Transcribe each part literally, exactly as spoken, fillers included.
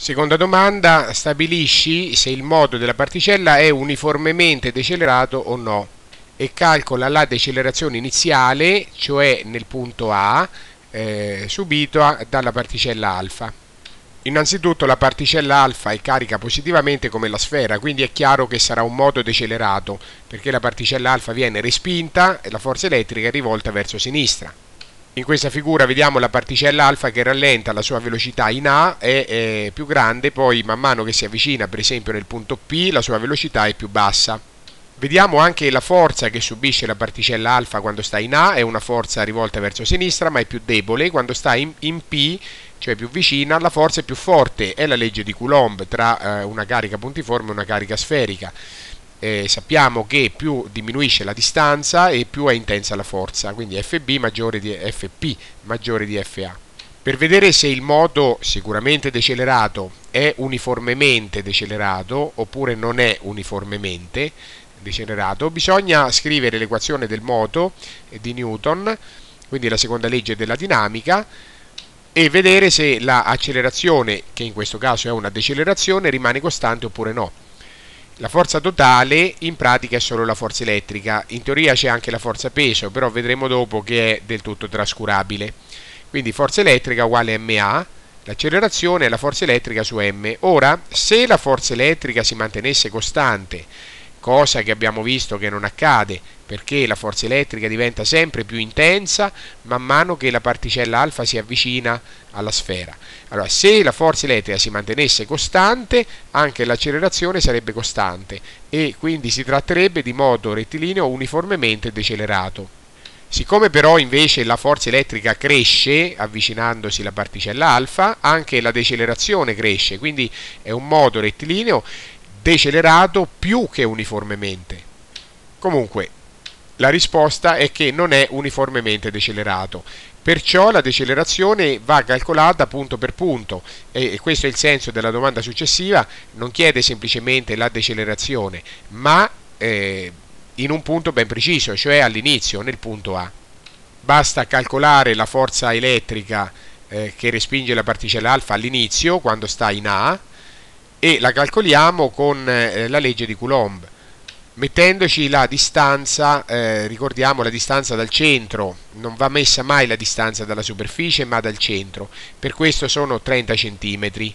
Seconda domanda, stabilisci se il moto della particella è uniformemente decelerato o no e calcola la decelerazione iniziale, cioè nel punto A, eh, subito dalla particella alfa. Innanzitutto la particella alfa è carica positivamente come la sfera, quindi è chiaro che sarà un moto decelerato, perché la particella alfa viene respinta e la forza elettrica è rivolta verso sinistra. In questa figura vediamo la particella alfa che rallenta la sua velocità in A, è, è più grande, poi man mano che si avvicina per esempio nel punto P la sua velocità è più bassa. Vediamo anche la forza che subisce la particella alfa quando sta in A, è una forza rivolta verso sinistra ma è più debole, quando sta in, in P, cioè più vicina, la forza è più forte, è la legge di Coulomb tra eh, una carica puntiforme e una carica sferica. Eh, sappiamo che più diminuisce la distanza e più è intensa la forza, quindi F B maggiore di F P maggiore di F A. Per vedere se il moto sicuramente decelerato è uniformemente decelerato oppure non è uniformemente decelerato, bisogna scrivere l'equazione del moto di Newton, quindi la seconda legge della dinamica, e vedere se l'accelerazione, che in questo caso è una decelerazione, rimane costante oppure no. La forza totale in pratica è solo la forza elettrica, in teoria c'è anche la forza peso, però vedremo dopo che è del tutto trascurabile. Quindi forza elettrica uguale ma, l'accelerazione è la forza elettrica su m. Ora, se la forza elettrica si mantenesse costante, cosa che abbiamo visto che non accade, perché la forza elettrica diventa sempre più intensa man mano che la particella alfa si avvicina alla sfera. Allora, se la forza elettrica si mantenesse costante, anche l'accelerazione sarebbe costante e quindi si tratterebbe di moto rettilineo uniformemente decelerato. Siccome però invece la forza elettrica cresce avvicinandosi alla particella alfa, anche la decelerazione cresce, quindi è un moto rettilineo decelerato più che uniformemente. Comunque, la risposta è che non è uniformemente decelerato, perciò la decelerazione va calcolata punto per punto e questo è il senso della domanda successiva, non chiede semplicemente la decelerazione, ma eh, in un punto ben preciso, cioè all'inizio, nel punto A. Basta calcolare la forza elettrica eh, che respinge la particella alfa all'inizio, quando sta in A, e la calcoliamo con eh, la legge di Coulomb. Mettendoci la distanza, eh, ricordiamo la distanza dal centro, non va messa mai la distanza dalla superficie ma dal centro, per questo sono trenta centimetri,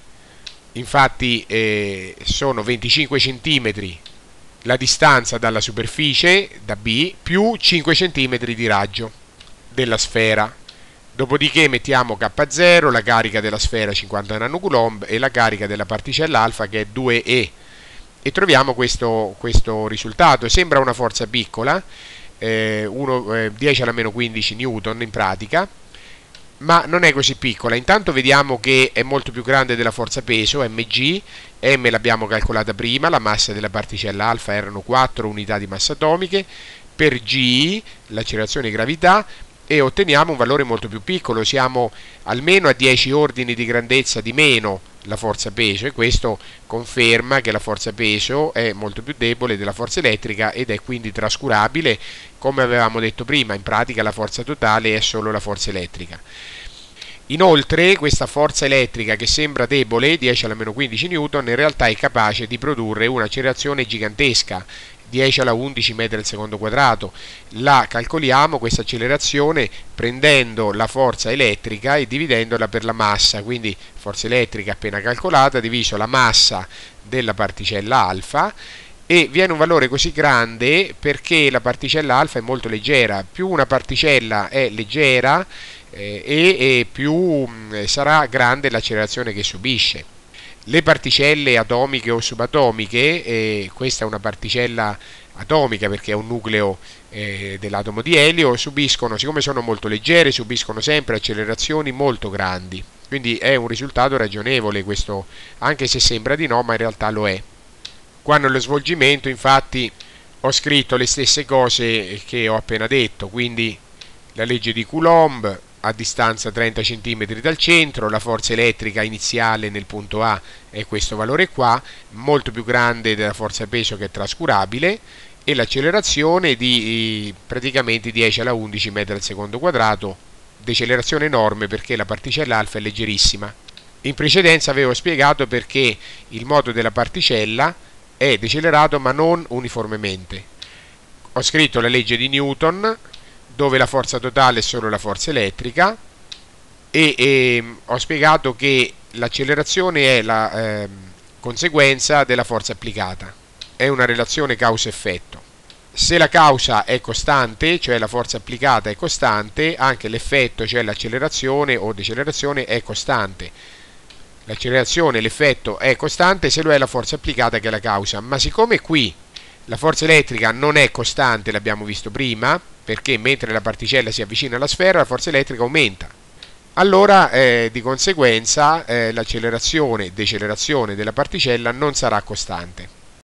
infatti eh, sono venticinque centimetri la distanza dalla superficie, da B, più cinque centimetri di raggio della sfera. Dopodiché mettiamo K zero, la carica della sfera cinquanta nanocoulomb e la carica della particella alfa che è due E. E troviamo questo, questo risultato. Sembra una forza piccola, eh, uno, eh, dieci alla meno quindici newton in pratica, ma non è così piccola. Intanto vediamo che è molto più grande della forza peso, mg, m l'abbiamo calcolata prima, la massa della particella alfa erano quattro unità di massa atomiche, per g, l'accelerazione di gravità, e otteniamo un valore molto più piccolo, siamo almeno a dieci ordini di grandezza di meno la forza peso e questo conferma che la forza peso è molto più debole della forza elettrica ed è quindi trascurabile, come avevamo detto prima, in pratica la forza totale è solo la forza elettrica. Inoltre questa forza elettrica che sembra debole, dieci alla meno quindici newton, in realtà è capace di produrre un'accelerazione gigantesca, dieci alla undici metri al secondo quadrato. La calcoliamo questa accelerazione prendendo la forza elettrica e dividendola per la massa, quindi forza elettrica appena calcolata diviso la massa della particella alfa, e viene un valore così grande perché la particella alfa è molto leggera. Più una particella è leggera eh, e, e più mh, sarà grande l'accelerazione che subisce. Le particelle atomiche o subatomiche, eh, questa è una particella atomica perché è un nucleo eh, dell'atomo di elio, subiscono, siccome sono molto leggere, subiscono sempre accelerazioni molto grandi. Quindi è un risultato ragionevole questo, anche se sembra di no, ma in realtà lo è. Qua nello svolgimento infatti ho scritto le stesse cose che ho appena detto, quindi la legge di Coulomb a distanza trenta centimetri dal centro, la forza elettrica iniziale nel punto A è questo valore qua, molto più grande della forza peso che è trascurabile, e l'accelerazione di praticamente dieci alla undici metri al secondo quadrato, decelerazione enorme perché la particella alfa è leggerissima. In precedenza avevo spiegato perché il moto della particella è decelerato ma non uniformemente. Ho scritto la legge di Newton, dove la forza totale è solo la forza elettrica, e, e ho spiegato che l'accelerazione è la eh, conseguenza della forza applicata. È una relazione causa-effetto. Se la causa è costante, cioè la forza applicata è costante, anche l'effetto, cioè l'accelerazione o decelerazione, è costante. L'accelerazione, l'effetto è costante se lo è la forza applicata che è la causa, ma siccome qui la forza elettrica non è costante, l'abbiamo visto prima, perché mentre la particella si avvicina alla sfera la forza elettrica aumenta, allora eh, di conseguenza eh, l'accelerazione e decelerazione della particella non sarà costante.